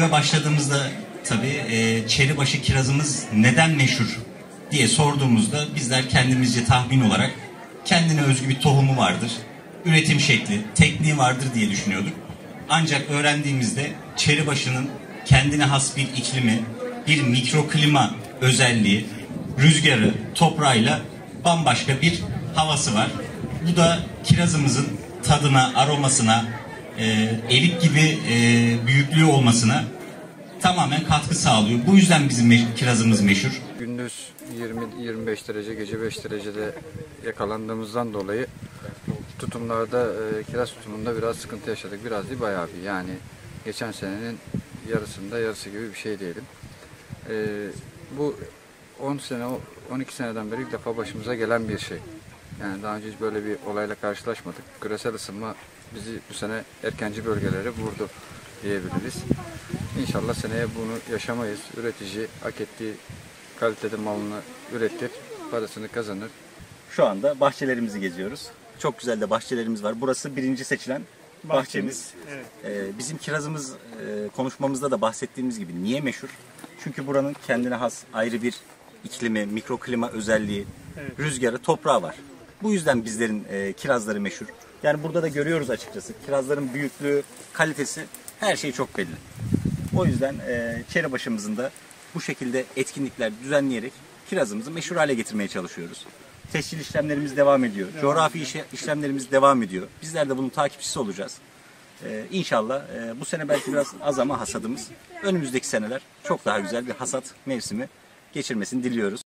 göreve başladığımızda tabii Çeribaşı kirazımız neden meşhur diye sorduğumuzda bizler kendimizce tahmin olarak kendine özgü bir tohumu vardır, üretim şekli, tekniği vardır diye düşünüyorduk. Ancak öğrendiğimizde Çeribaşı'nın kendine has bir iklimi, bir mikroklima özelliği, rüzgarı, toprağıyla bambaşka bir havası var. Bu da kirazımızın tadına, aromasına, erik gibi büyüklüğü olmasına tamamen katkı sağlıyor. Bu yüzden bizim kirazımız meşhur. Gündüz 20-25 derece, gece 5 derecede yakalandığımızdan dolayı tutumlarda, kiraz tutumunda biraz sıkıntı yaşadık. Biraz değil, bayağı bir. Yani geçen senenin yarısı gibi bir şey diyelim. Bu 10 sene, 12 seneden beri ilk defa başımıza gelen bir şey. Yani daha önce hiç böyle bir olayla karşılaşmadık. Küresel ısınma bizi bu sene erkenci bölgelere vurdu diyebiliriz. İnşallah seneye bunu yaşamayız. Üretici hak ettiği kalitede malını üretir, parasını kazanır. Şu anda bahçelerimizi geziyoruz. Çok güzel de bahçelerimiz var. Burası birinci seçilen bahçemiz. Evet. Bizim kirazımız konuşmamızda da bahsettiğimiz gibi niye meşhur? Çünkü buranın kendine has ayrı bir iklimi, mikroklima özelliği, evet, rüzgarı, toprağı var. Bu yüzden bizlerin kirazları meşhur. Yani burada da görüyoruz açıkçası. Kirazların büyüklüğü, kalitesi, her şey çok belli. O yüzden Çeribaşı'mızın da bu şekilde etkinlikler düzenleyerek kirazımızı meşhur hale getirmeye çalışıyoruz. Tescil işlemlerimiz devam ediyor. Coğrafi işlemlerimiz devam ediyor. Bizler de bunun takipçisi olacağız. İnşallah bu sene belki biraz az ama hasadımız önümüzdeki seneler çok daha güzel bir hasat mevsimi geçirmesini diliyoruz.